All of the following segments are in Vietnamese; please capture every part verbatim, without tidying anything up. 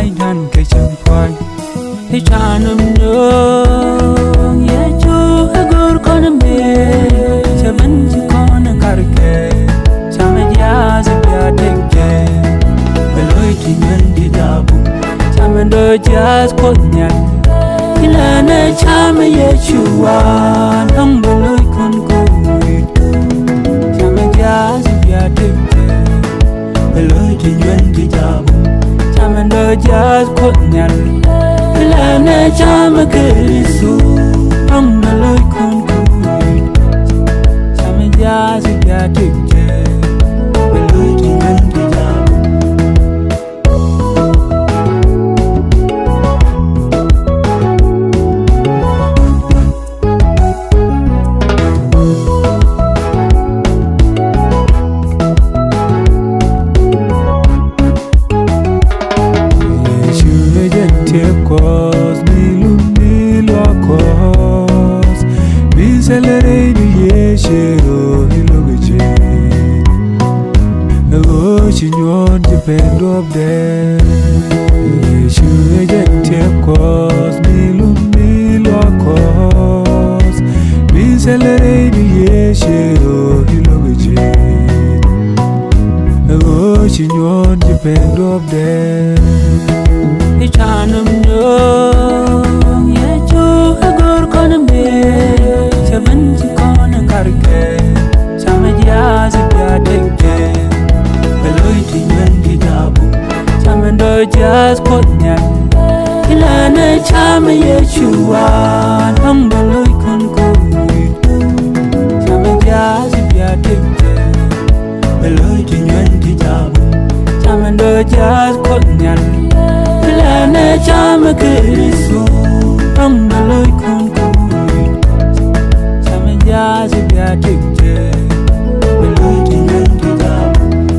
ai đàn cây chẳng phai thì cha nằm nhung ye chú agur con mẹ cha vẫn chỉ con đang cà kê cha mẹ gia giúp gia đình kê về lối thì nhân đi đào bụng cha mẹ đôi cha cốt nhặt thì là nơi cha mẹ ye chú an ông về lối con cùi cha mẹ gia giúp gia đình kê về lối thì nhân đi đào bụng cha mẹ đôi cha cốt nhặt là nơi cha mẹ kể su ông đã lối con cùi cha mẹ gia giúp gia đình kê về lối thì nhân đi đào cause me lu me lo cause me celebrate the year shero hilogeje oh chinyon depend of them yeshu ejete cause me lu me lo cause me celebrate the year shero hilogeje oh chinyon depend of them thì cha nằm nhung ye chú agur con mẹ cha vẫn chỉ con đang cà kê cha mẹ gia giúp gia đình kê về lối thì nhân đi đào bụng cha mẹ đôi cha cốt nhặt thì là nơi cha mẹ ye chú an ông về lối con cùi cha mẹ gia giúp gia đình kê về lối thì nhân đi đào bụng cha mẹ đôi cha cốt nhặt là nơi cha mẹ kể su ông đã lối con cùi cha mẹ gia giúp gia đình kê về lối thì nhân đi đào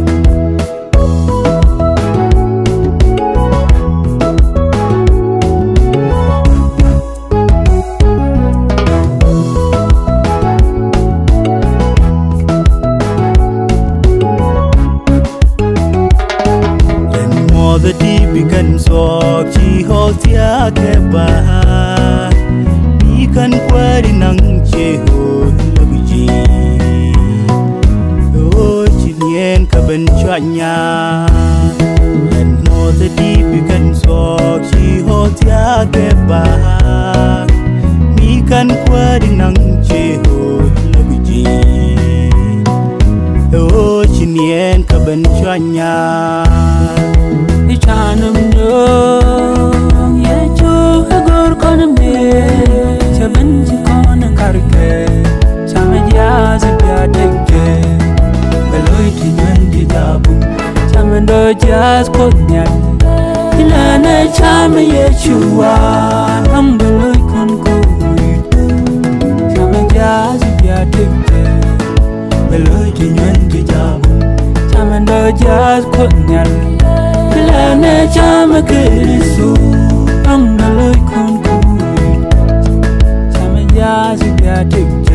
the deep began so chi ho tia ke ba mi kan kwari nang che ho lobiji o chi nien ka ben chanya and more the deep began so chi ho tia ke ba mi kan kwari nang che ho lobiji o chi nien ka ben chanya cha nằm nhung ye chú agur con mẹ cha vẫn chỉ con đang cà kê cha mẹ gia giúp gia đình kê về lối thì nhân đi đào bụng cha mẹ đôi cha cốt nhặt thì là nơi cha mẹ ye chú an ông về lối con cùi cha mẹ gia giúp gia đình kê về lối thì nhân đi đào bụng cha mẹ đôi cha cốt nhặt là nơi cha mẹ kể su ông đã lối con cùi cha mẹ gia giúp gia đình